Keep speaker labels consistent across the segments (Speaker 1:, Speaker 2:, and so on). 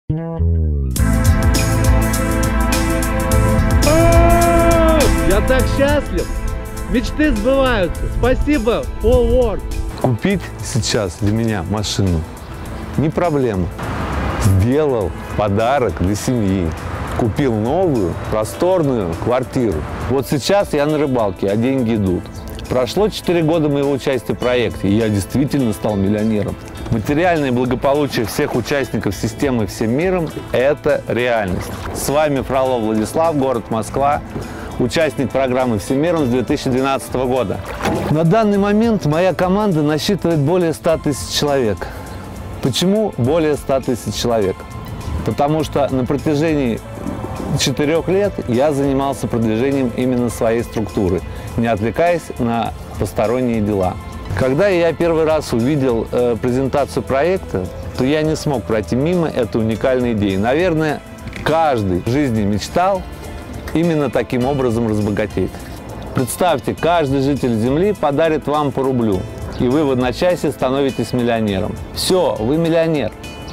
Speaker 1: Я так счастлив! Мечты сбываются! Спасибо, Full World!
Speaker 2: Купить сейчас для меня машину не проблема. Сделал подарок для семьи. Купил новую, просторную квартиру. Вот сейчас я на рыбалке, а деньги идут. Прошло 4 года моего участия в проекте, и я действительно стал миллионером. Материальное благополучие всех участников системы всем миром – это реальность. С вами Фролов Владислав, город Москва, участник программы «Всем миром» с 2012 года. На данный момент моя команда насчитывает более 100 тысяч человек. Почему более 100 тысяч человек? Потому что на протяжении 4 лет я занимался продвижением именно своей структуры, не отвлекаясь на посторонние дела. Когда я первый раз увидел презентацию проекта, то я не смог пройти мимо этой уникальной идеи. Наверное, каждый в жизни мечтал именно таким образом разбогатеть. Представьте, каждый житель Земли подарит вам по рублю, и вы в одночасье становитесь миллионером. Все, вы миллионер.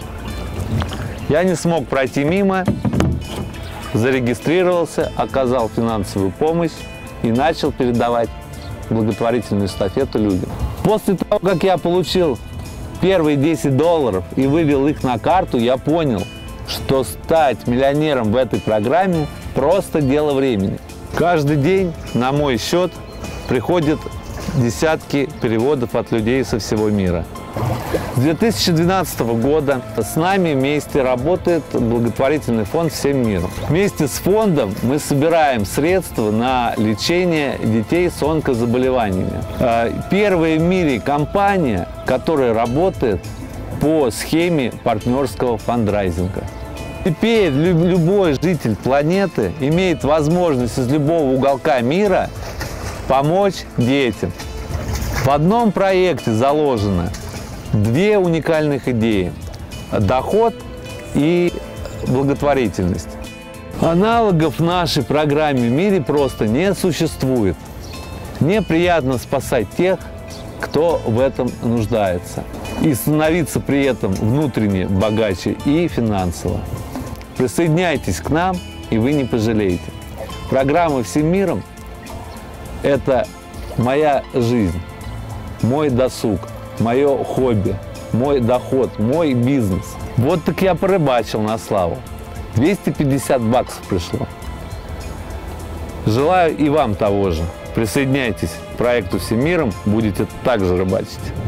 Speaker 2: Я не смог пройти мимо, зарегистрировался, оказал финансовую помощь и начал передавать благотворительную эстафету людям. После того, как я получил первые $10 и вывел их на карту, я понял, что стать миллионером в этой программе просто дело времени. Каждый день на мой счет приходят десятки переводов от людей со всего мира. С 2012 года с нами вместе работает благотворительный фонд «Всем миром». Вместе с фондом мы собираем средства на лечение детей с онкозаболеваниями. Первая в мире компания, которая работает по схеме партнерского фандрайзинга. Теперь любой житель планеты имеет возможность из любого уголка мира помочь детям. В одном проекте заложено 2 уникальных идеи – доход и благотворительность. Аналогов нашей программе в мире просто не существует. Мне приятно спасать тех, кто в этом нуждается, и становиться при этом внутренне богаче и финансово. Присоединяйтесь к нам, и вы не пожалеете. Программа «Всем миром» – это моя жизнь, мой досуг, мое хобби, мой доход, мой бизнес. Вот так я порыбачил на славу. 250 баксов пришло. Желаю и вам того же. Присоединяйтесь к проекту «Всем миром», будете также рыбачить.